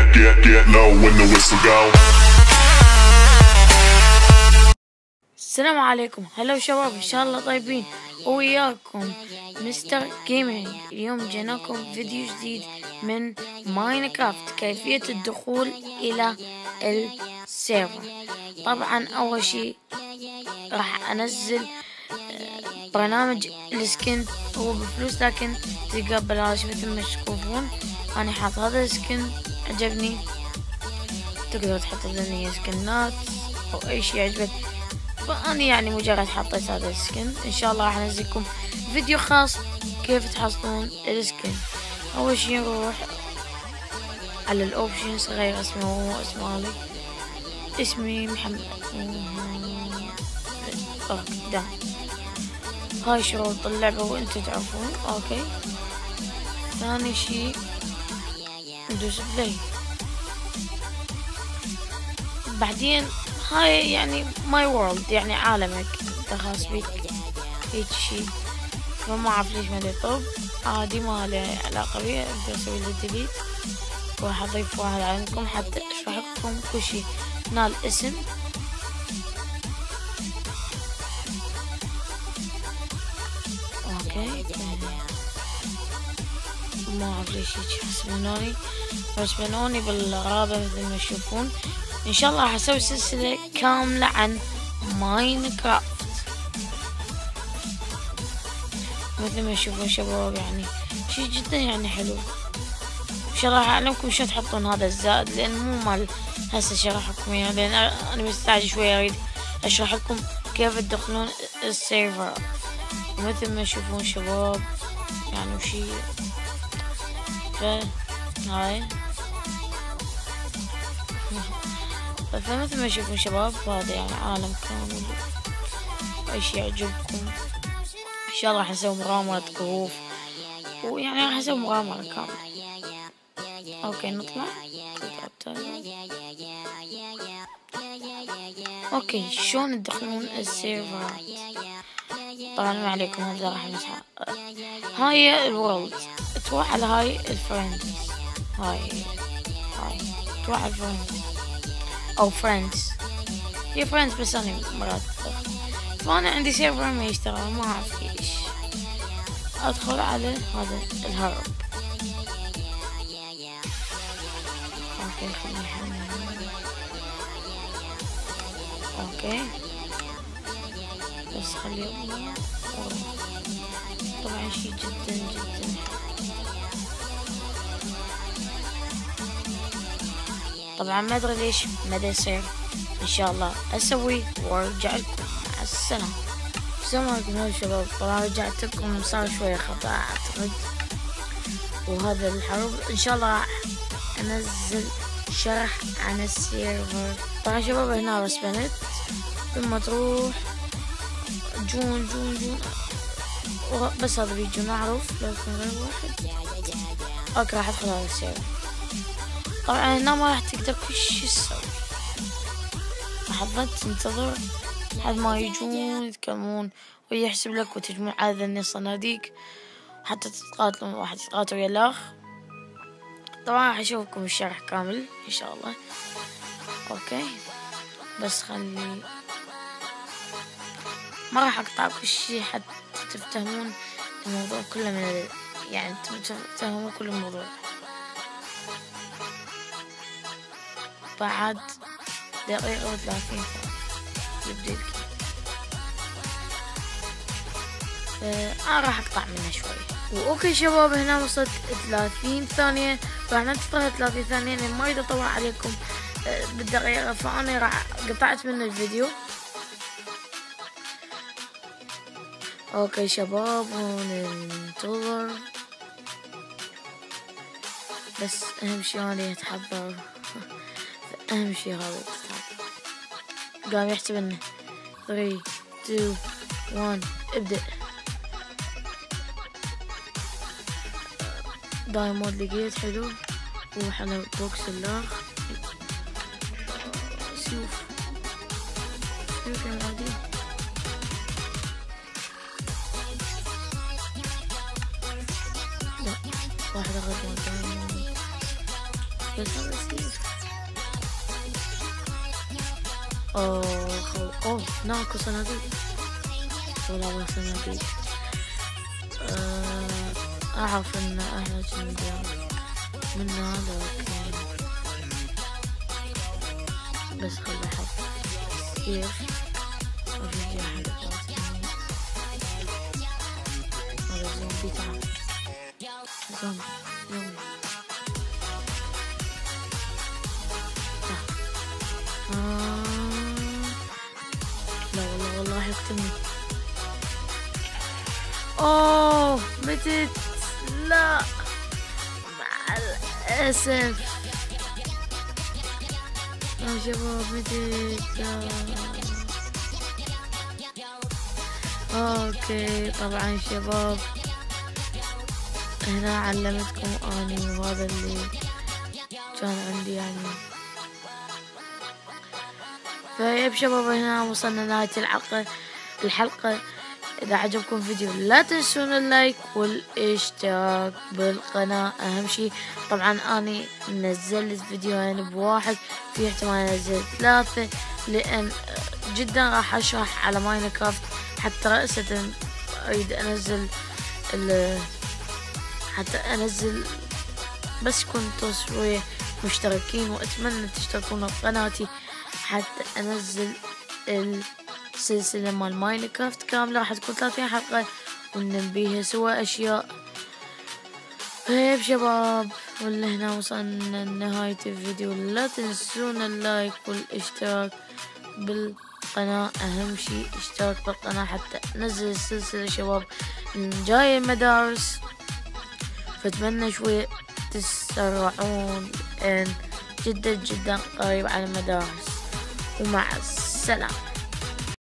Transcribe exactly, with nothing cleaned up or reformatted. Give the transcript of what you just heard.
get, get, get low when the whistle go. السلام عليكم، هلا شباب، ان شاء الله طيبين وياكم مستر جيمنج. اليوم جيناكم فيديو جديد من ماينكرافت، كيفية الدخول الى السيرفر. طبعا اول شي راح انزل برنامج السكن، هو بفلوس لكن تلقاه ببلاش مثل ما تشوفون. انا حاط هذا السكن عجبني، تقدر تحط لنا سكنات او اي شي يعجبك، فأنا يعني مجرد حطيت هذا السكن. إن شاء الله راح أنزلكم فيديو خاص كيف تحصلون السكن. أول شي نروح على الأوبشنز، غير اسمي هو اسم مالي، اسمي محمد. أوكي ده هاي شروط اللعبة وأنتوا تعرفون. أوكي، ثاني شي ندوس بلاي. بعدين هاي يعني ماي وورلد، يعني عالمك انت خاص بيك، هيك شي. فما اعرف ليش ما يطب، عادي ما له علاقة بيه. اقدر اسوي له ديليت، وراح اضيف واحد عندكم حتى اشرح لكم كل شي. هنا الاسم، اوكي ما اعرف ليش هيك حسبنوني، حسبنوني بالغابة مثل ما تشوفون. ان شاء الله راح اسوي سلسلة كاملة عن ماينكرافت مثل ما تشوفون شباب، يعني شي جدا يعني حلو. ان شاء الله راح اعلمكم شلون تحطون هذا الزائد، لان مو مال هسه شرح لكم اياه، لان انا مستعجل شوية اريد اشرح لكم كيف تدخلون السيرفر. مثل ما تشوفون شباب يعني وشي هاي. فمثل ما تشوفون شباب هذا يعني عالم كامل، اي شي يعجبكم. ان شاء الله راح نسوي مغامرة كهوف، ويعني راح نسوي مغامرة كاملة. اوكي نطلع. اوكي شلون تدخلون السيرفرات؟ طبعا ما عليكم، هذا راح نمسحها. هاي الورلد، تروح على هاي الفريندز، هاي هاي تروح على الفريندز او فريندز، هي فريندز بس انا مرات ادخل. فانا عندي سيرفر ما يشتغل، ما اعرف ليش. ادخل على هذا الهرب. اوكي خليني احمل. اوكي بس خليه طبعا شي جدا جدا. طبعا ما ادري ليش ما دا يصير، ان شاء الله اسوي وارجع لكم. مع السلامة. السلام عليكم يا شباب. طبعا رجعت لكم، صار شوية خطأ اعتقد، وهذا الحرب ان شاء الله راح انزل شرح عن السيرفر. طبعا شباب هنا بس بنت، ثم تروح جون جون جون بس هذا بيجون معروف، لكن غير واحد. اوكي راح ادخل هذا السيرفر. طبعا هنا ما راح تقدر كل شي تسوي، راح تظل تنتظر لحد ما يجون يتكلمون ويحسب لك وتجمع عدد صناديق حتى تتقاتلون، واحد يتقاتل ويا الاخ. طبعا راح اشوفكم الشرح كامل ان شاء الله. اوكي بس خلي ما راح اقطع كل شي حتى تفهمون الموضوع كله من ال... يعني تفهمون كل الموضوع. بعد دقيقة وثلاثين ثانية يبدأ الكي. أنا راح أقطع منه شوي. وأوكي شباب هنا وصلت ثلاثين ثانية، راح ننتظر ثلاثين ثانية لأن ما أريد أطول عليكم بالدقيقة، فأنا راح قطعت من الفيديو. اوكي شباب وننتظر، بس اهم شي انا اتحضر. اهم شي هذا تتحضر. قام يحسب انه ثلاثة اثنين واحد ابدأ. دايموند لقيت حلو، روح على بوكس الاخ. سيوف سيوف يا معدي. واحدة غير بس هذا سيف. اوه خو... اوه ناكو صناديق ولا ما صناديق. أه... اعرف ان احنا جنبي من هذا اوكي، بس خلي احط سيف وفي احد هذا زومبي. تعال زومبي زومبي آه. لا والله والله يقتلني. اوه متت. لا مع الاسف يا شباب متت. اوكي طبعا شباب هنا علمتكم اني، وهذا اللي كان عندي يعني. فيب شباب هنا وصلنا لنهاية الحلقة الحلقة إذا عجبكم فيديو لا تنسون اللايك والاشتراك بالقناة أهم شي. طبعا أني نزلت فيديوهين بواحد، في احتمال أنزل ثلاثة لأن جدا راح أشرح على ماينكرافت. حتى رأسة أريد أنزل حتى أنزل بس كنتوا شوية مشتركين، وأتمنى تشتركون بقناتي حتى أنزل السلسلة مال ماينكرافت كاملة. راح تكون ثلاثين حلقة وننبيها سوا أشياء. طيب شباب ولهنا وصلنا لنهاية الفيديو. لا تنسون اللايك والاشتراك بالقناة أهم شي اشتراك بالقناة حتى أنزل السلسلة شباب جاي المدارس. فأتمنى شوية تسرعون لأن جدا جدا قريب على المدارس. ومع السلامة.